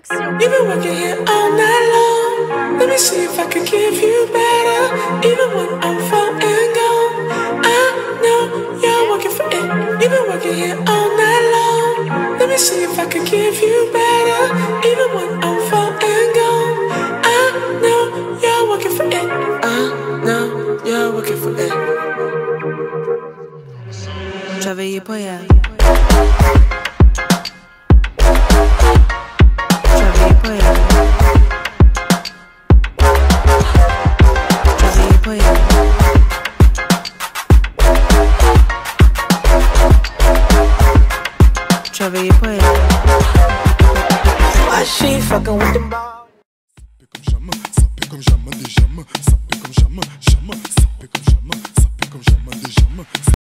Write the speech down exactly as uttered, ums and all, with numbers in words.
You've been working here all night long. Let me see if I can give you better. Even when I'm far and gone, I know you're working for it. You've been working here all night long. Let me see if I can give you better. Even when I'm far and gone, I know you're working for it. I know you're working for it. Travailler pour elle. Travailler pour elle. Travailler pour elle. Travailler pour elle. Why she fucking with them balls? Comme jamais, ça fait comme jamais, des jamais, ça fait comme jamais, jamais, ça fait comme jamais, ça fait comme jamais, des jamais.